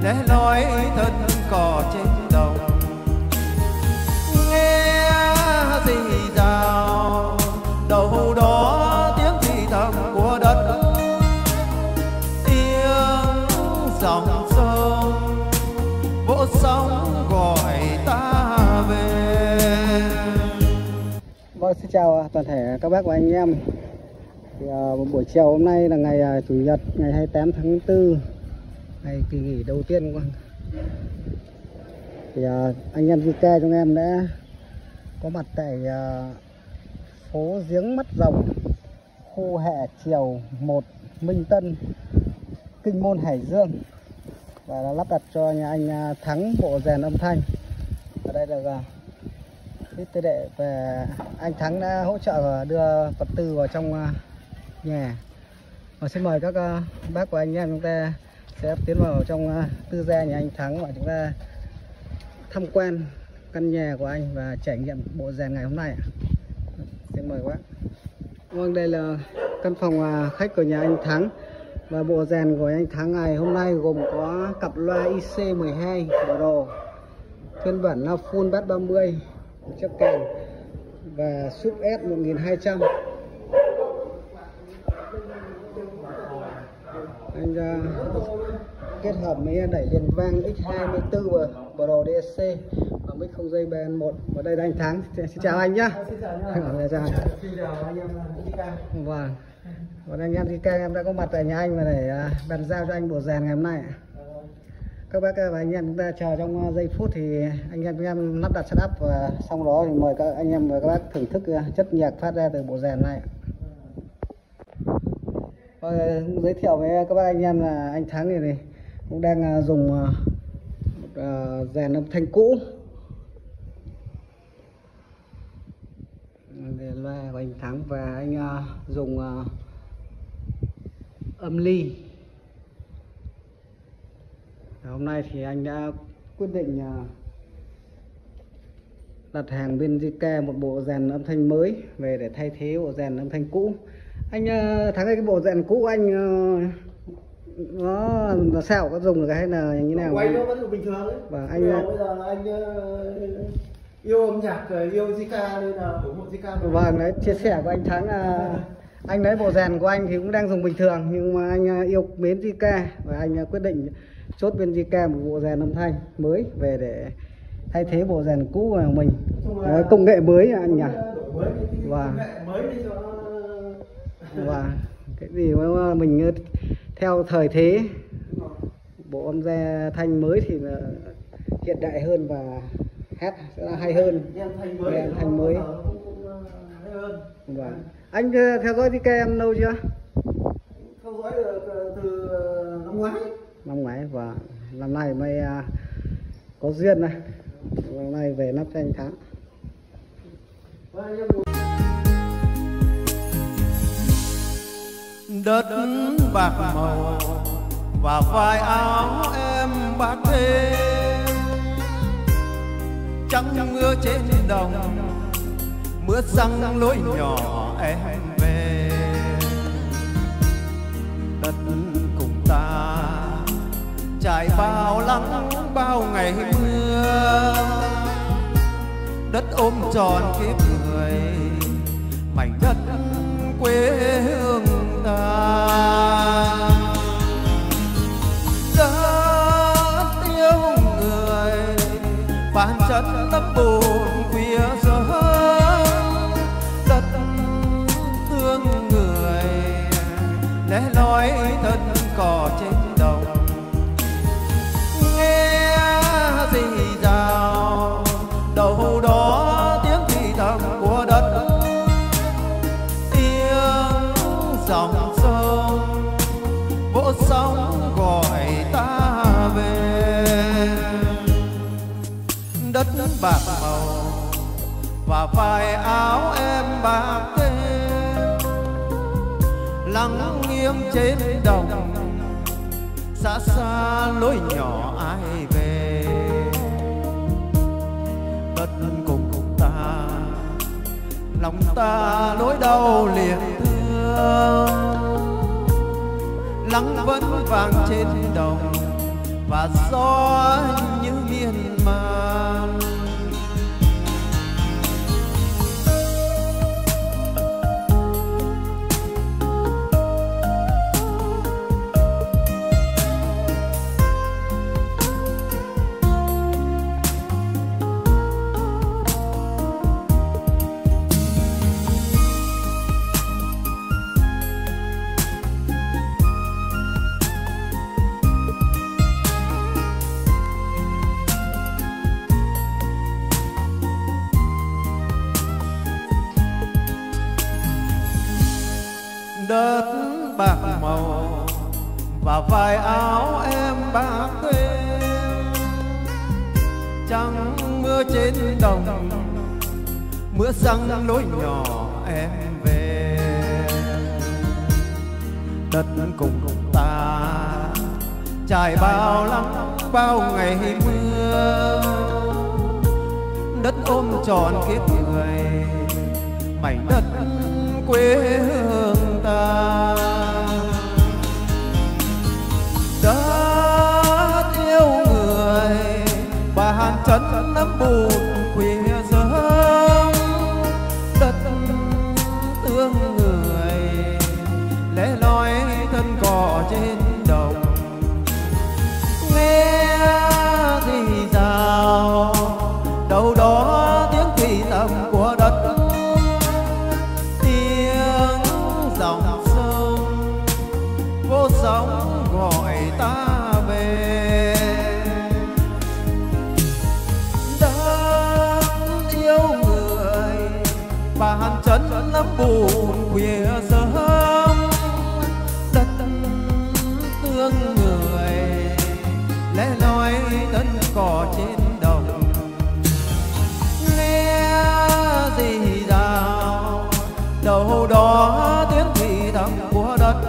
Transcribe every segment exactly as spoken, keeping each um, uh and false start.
lẻ loi thân cỏ trên đồng. Nghe gì rào đâu đó tiếng thì thầm của đất, tiếng dòng sông vỗ sóng gọi ta về. Vâng, xin chào toàn thể các bác và anh em. Thì, uh, buổi chiều hôm nay là ngày uh, Chủ nhật, ngày hai mươi tám tháng tư, ngày kỳ nghỉ đầu tiên của thì uh, anh em gi ca chúng em đã có mặt tại uh, phố Giếng Mắt Rồng, khu Hệ Triều một, Minh Tân, Kinh Môn, Hải Dương, và đã lắp đặt cho nhà anh uh, Thắng bộ rèn âm thanh. Ở đây là uh, cái đệ về anh Thắng đã hỗ trợ đưa vật tư vào trong nhà. Và xin mời các bác và anh em chúng ta sẽ tiến vào trong tư gia nhà anh Thắng và chúng ta tham quan căn nhà của anh và trải nghiệm bộ rèn ngày hôm nay. Xin mời các bác. Vâng, đây là căn phòng khách của nhà anh Thắng. Và bộ rèn của anh Thắng ngày hôm nay gồm có cặp loa i xê mười hai bộ đồ, phiên bản là full bass ba mươi, chiếc kèn và sub S một nghìn hai trăm. Anh uh, kết hợp với đẩy liền vang X hai mươi tư và bộ đồ đê xê và mic không dây B N một. Và đây là anh Thắng. Xin chào anh nhá. Xin chào nhá. Chào. Xin chào anh em gi ca. Vâng. Và anh em gi ca em đã có mặt tại nhà anh và để uh, bàn giao cho anh bộ rèn ngày hôm nay. Các bác và anh em chúng ta chờ trong giây phút thì anh em chúng em lắp đặt setup, và sau đó thì mời các anh em và các bác thưởng thức chất nhạc phát ra từ bộ rèn này. Và giới thiệu với các bác anh em là anh Thắng này, này cũng đang dùng một uh, rèn âm thanh cũ, để loa của anh Thắng, và anh uh, dùng uh, âm ly. Hôm nay thì anh đã quyết định đặt hàng bên gi ca một bộ rèn âm thanh mới về để thay thế bộ rèn âm thanh cũ. Anh Thắng ơi, cái bộ rèn cũ anh nó là sao, có dùng được hay là như thế nào? Quay nó vẫn bình thường đấy. Và anh bây giờ là anh yêu âm nhạc, yêu gi ca nên là ủng hộ gi ca. Vâng, đấy, chia sẻ của anh Thắng là anh lấy bộ rèn của anh thì cũng đang dùng bình thường, nhưng mà anh yêu mến gi ca và anh quyết định chốt bên gi ca một bộ rèn âm thanh mới về để thay thế bộ rèn cũ của mình. Đấy, công nghệ mới anh nhỉ? Và và cái gì mà mình theo thời thế, bộ âm thanh mới thì là hiện đại hơn và hát sẽ là hay hơn, nghe âm thanh mới. Và anh theo dõi gi ca em lâu chưa? Theo dõi từ năm ngoái. Năm ngoái, và năm nay mới uh, có duyên này, năm nay về nắp cho anh Thắng. Đất bạc màu và vai áo em bạc thêm, trăng mưa trên đồng, mưa răng lối nhỏ em về. Đất cùng ta trải bao lắng bao ngày mưa, đất ôm tròn kiếp người, mảnh đất quê hương ta. Đất yêu người phản chất tấp bùn khuya giấc, đất thương người lẻ loi thân cỏ trên đồng. Nghe gì rào đâu đó tiếng thì thầm của đất, tiếng dòng sông vỗ sóng gọi ta về. Đất bạc màu và vai áo em bạc thêm, lắng nghiêng trên đồng, xa xa lối nhỏ ai về. Đất cùng cùng ta, lòng ta nỗi đau liền thương, lắng vẫn vàng trên đồng, và gió như miên man. Đất bạc màu và vài áo em bạc quên, trăng mưa trên đồng, mưa răng lối nhỏ em về. Đất cùng ta trải bao lắng bao ngày mưa, đất ôm tròn kiếp người mảnh đất quê hương ta. Đất yêu người bàn chân nắm bùn khuya sớm, đất thương người lẻ loi thân cỏ trên đồng. Nghe thì rào đâu đó tiếng thì thầm của đất, dòng sông vô sóng gọi ta về. Đất yêu người bàn chân nắm bùn khuya sớm, đất thương người lẻ loi thân cỏ trên đồng. Nghe gì rào đâu đó tiếng thì thầm của đất,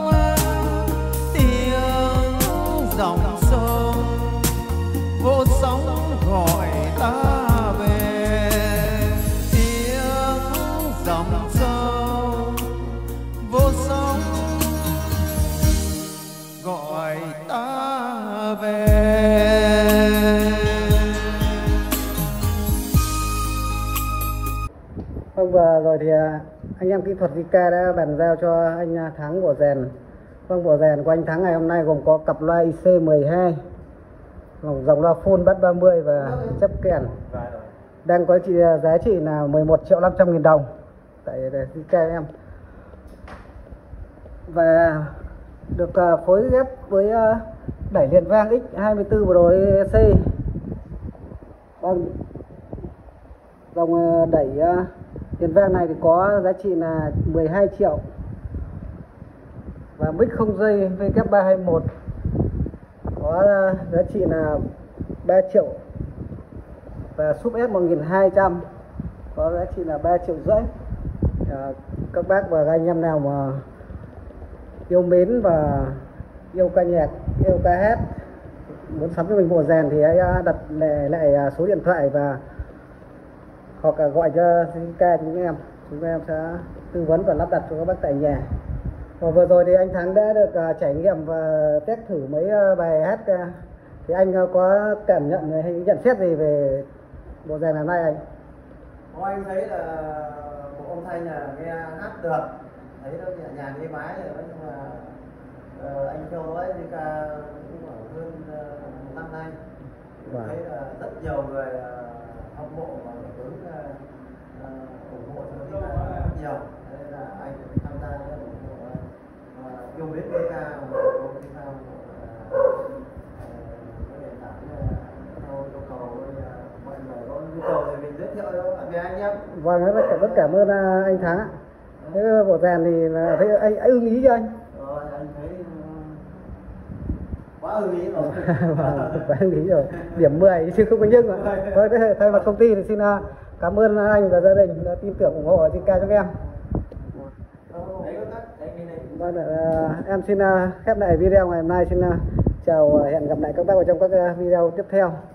tiếng dòng sông vô sóng gọi ta về. Tiếng dòng sông vô sóng gọi ta về. Vâng, vừa rồi thì anh em kỹ thuật Zika đã bàn giao cho anh Thắng bộ rèn. Vâng, bộ rèn của anh Thắng ngày hôm nay gồm có cặp loa I C mười hai, dòng loa full bass ba mươi và chấp kèn, đang có trị giá trị là mười một triệu năm trăm nghìn đồng tại Zika em, và được phối ghép với đẩy liền vang X hai mươi tư Pro E C. Vâng, dòng đẩy tiền vang này thì có giá trị là mười hai triệu, và mic không dây W ba hai mốt có giá trị là ba triệu, và sub S một nghìn hai trăm có giá trị là ba triệu rưỡi. À, các bác và các anh em nào mà yêu mến và yêu ca nhạc, yêu ca hát, muốn sắm cho mình bộ rèn thì hãy đặt lại số điện thoại và hoặc là gọi cho Zika chúng em, chúng em sẽ tư vấn và lắp đặt cho các bác tại nhà. Và vừa rồi thì anh Thắng đã được uh, trải nghiệm và test thử mấy uh, bài hát, uh, thì anh uh, có cảm nhận hay nhận xét gì về bộ rèn hôm nay anh? Có, anh thấy là bộ âm thanh là nghe hát được, thấy nó nhẹ nhàng êm ái rồi, nhưng mà uh, anh Châu nói Zika cũng ở hơn uh, năm nay, wow. Thấy là rất nhiều người uh, hâm mộ và hướng uh, uh, ủng hộ cho Zika rất nhiều, nên là anh tham gia rất ủng hộ uh, yêu mến Zika, ủng hộ Zika có nền tảng theo yêu cầu, mọi người có nhu cầu thì mình giới thiệu cho bạn bè anh em. Vâng, rất cảm rất cảm ơn anh Thắng ạ. Thế bộ rèn thì là thấy anh, anh ưng ý cho anh. Rồi, anh thấy quá ưng ý rồi. Vâng, quá ưng ý rồi. Điểm mười chứ không có nhưng mà. Vâng, thay mặt công ty thì xin cảm ơn anh và gia đình đã tin tưởng ủng hộ Zika cho em. Vâng, em xin khép lại video ngày hôm nay. Xin chào, hẹn gặp lại các bác ở trong các video tiếp theo.